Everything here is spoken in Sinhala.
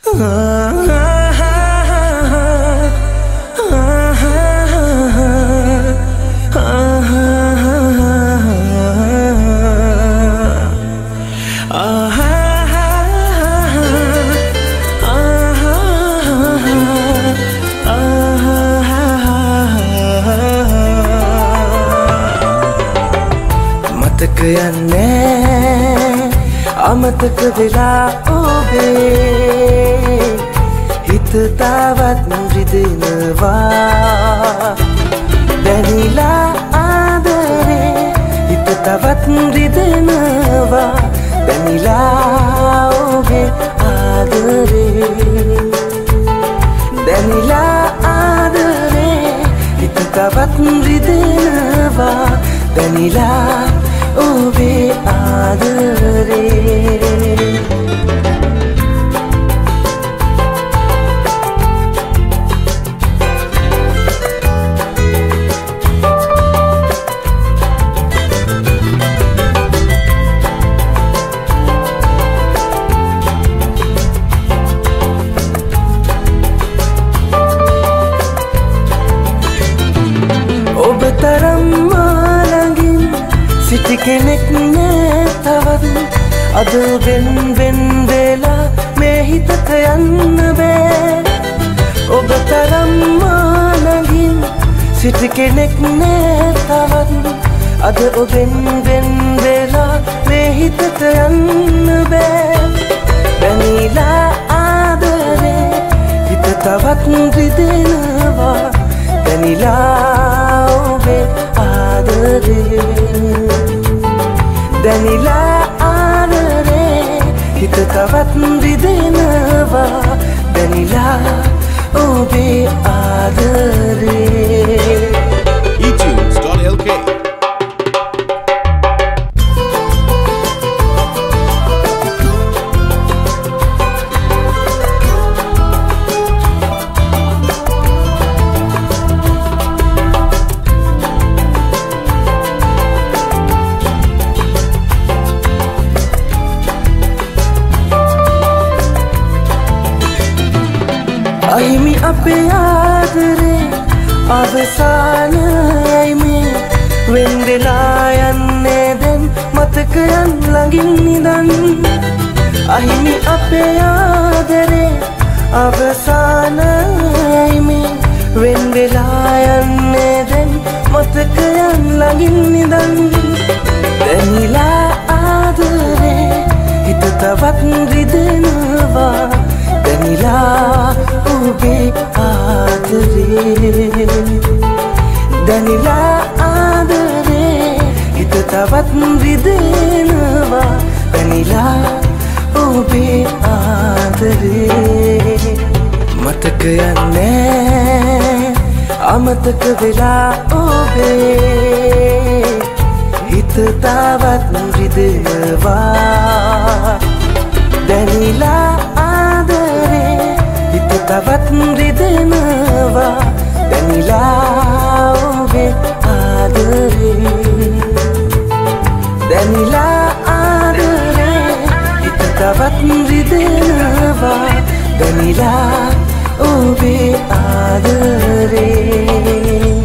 අමතක වෙලා ඔබේ හිත තවත් රිදෙනවා දැනිලා ආදරේ හිත තවත් රිදෙනවා දැනිලා ඔබේ ආදරේ දැනිලා ආදරේ හිත තවත් රිදෙනවා දැනිලා ඔබේ ආදරේ ඔබ තරම් මාළඟින් සිටි කෙනෙක් නෑ තවත් අද වෙන් වෙලා මේ හිතට යන්න බෑ ඔබ තරම් මාළඟින් සිටි කෙනෙක් නෑ තවත් අද ඔබෙන් වෙන් වෙලා මේ හිතට යන්න බෑ දැනිලා ආදරේ හිත තවත් රිදෙනවා දැනිලා ඔබේ ආදරේ දැනිලා ආදරේ හිත තවත් රිදෙනවා දැනිලා ඔබේ ආදරේ eTunes.lk අහිමි අපේ ආදරේ අවසානයි මේ වෙන් වෙලා යන්නේ දැන් මතකයන් ළඟින් නිදන් අහිමි අපේ ආදරේ අවසානයි මේ වෙන් වෙලා යන්නේ දැන් මතකයන් ළඟින් නිදන් දැනිලා ආදරේ හිත තවත් රිදෙනවා දැනිලා ඔබේ ආදරේ දැනිලා ආදරේ හිත තවත් රිදෙනවා දැනිලා ඔබේ ආදරේ මතක යන්නේ අමතක වෙලා ඔබේ හිත තවත් රිදෙනවා දැනිලා තවත් රිදෙනවා දැනිලා ඔබේ ආදරේ දැනිලා ආදරේ හිත තවත් රිදෙනවා දැනිලා ඔබේ ආදරේ